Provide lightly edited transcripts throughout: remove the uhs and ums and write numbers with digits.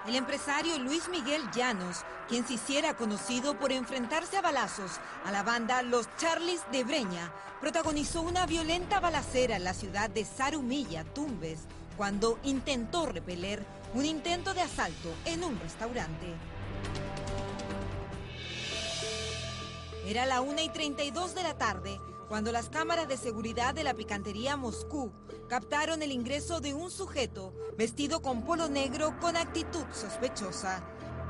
El empresario Luis Miguel Llanos, quien se hiciera conocido por enfrentarse a balazos a la banda Los Charlis de Breña, protagonizó una violenta balacera en la ciudad de Zarumilla, Tumbes, cuando intentó repeler un intento de asalto en un restaurante. Era la 1:32 de la tarde, cuando las cámaras de seguridad de la picantería Moscú captaron el ingreso de un sujeto vestido con polo negro con actitud sospechosa.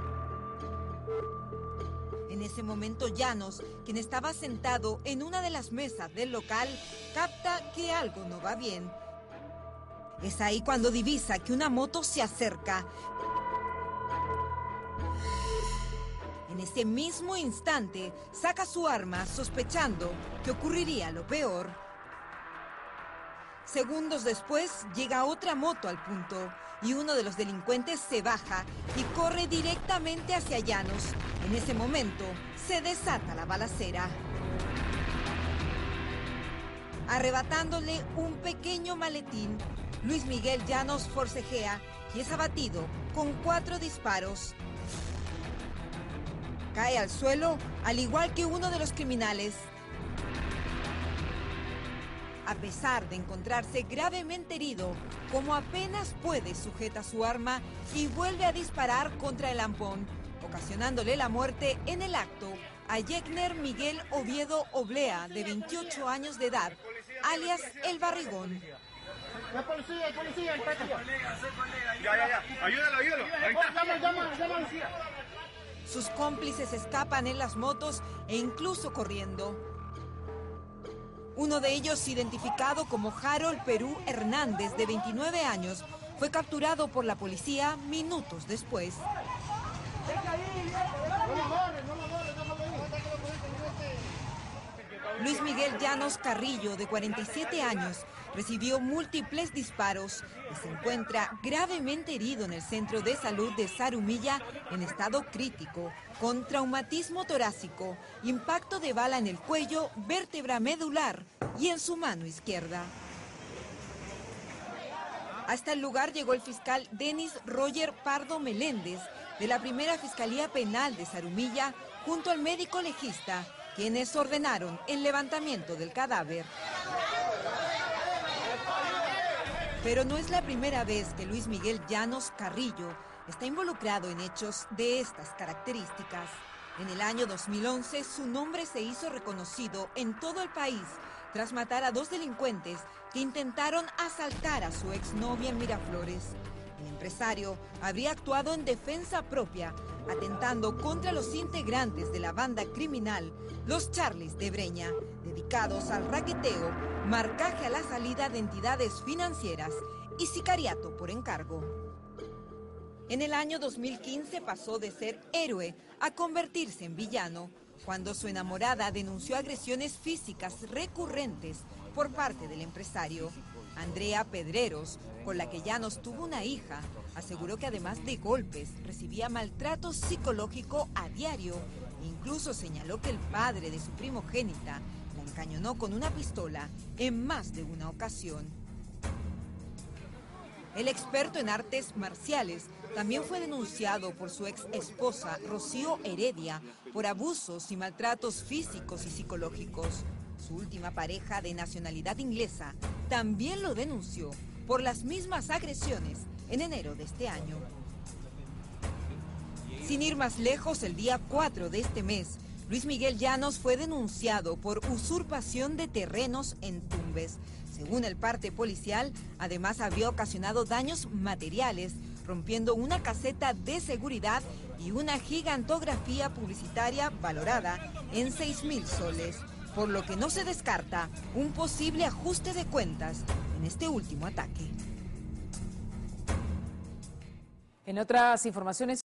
En ese momento Llanos, quien estaba sentado en una de las mesas del local, capta que algo no va bien. Es ahí cuando divisa que una moto se acerca. En ese mismo instante, saca su arma sospechando que ocurriría lo peor. Segundos después, llega otra moto al punto y uno de los delincuentes se baja y corre directamente hacia Llanos. En ese momento, se desata la balacera. Arrebatándole un pequeño maletín, Luis Miguel Llanos forcejea y es abatido con 4 disparos. Cae al suelo, al igual que uno de los criminales. A pesar de encontrarse gravemente herido, como apenas puede, sujeta su arma y vuelve a disparar contra el ampón, ocasionándole la muerte en el acto a Yegner Miguel Oviedo Oblea, de 28 años de edad, alias El Barrigón. ¡La policía, el policía, el patio! Ya. Ayúdalo. Ahí está. Llama a la policía. Sus cómplices escapan en las motos e incluso corriendo. Uno de ellos, identificado como Harold Perú Hernández, de 29 años, fue capturado por la policía minutos después. Luis Miguel Llanos Carrillo, de 47 años, recibió múltiples disparos y se encuentra gravemente herido en el centro de salud de Zarumilla en estado crítico, con traumatismo torácico, impacto de bala en el cuello, vértebra medular y en su mano izquierda. Hasta el lugar llegó el fiscal Denis Roger Pardo Meléndez, de la primera Fiscalía Penal de Zarumilla, junto al médico legista, quienes ordenaron el levantamiento del cadáver. Pero no es la primera vez que Luis Miguel Llanos Carrillo está involucrado en hechos de estas características. En el año 2011, su nombre se hizo reconocido en todo el país tras matar a 2 delincuentes que intentaron asaltar a su exnovia en Miraflores. El empresario habría actuado en defensa propia, atentando contra los integrantes de la banda criminal Los Charlis de Breña, dedicados al raqueteo, marcaje a la salida de entidades financieras y sicariato por encargo. En el año 2015 pasó de ser héroe a convertirse en villano, cuando su enamorada denunció agresiones físicas recurrentes por parte del empresario. Andrea Pedreros, con la que Llanos tuvo una hija, aseguró que además de golpes, recibía maltrato psicológico a diario e incluso señaló que el padre de su primogénita la encañonó con una pistola en más de una ocasión. El experto en artes marciales también fue denunciado por su ex esposa, Rocío Heredia, por abusos y maltratos físicos y psicológicos. Su última pareja, de nacionalidad inglesa, también lo denunció por las mismas agresiones en enero de este año. Sin ir más lejos, el día 4 de este mes, Luis Miguel Llanos fue denunciado por usurpación de terrenos en Tumbes. Según el parte policial, además había ocasionado daños materiales, rompiendo una caseta de seguridad y una gigantografía publicitaria valorada en 6.000 soles, por lo que no se descarta un posible ajuste de cuentas en este último ataque. En otras informaciones,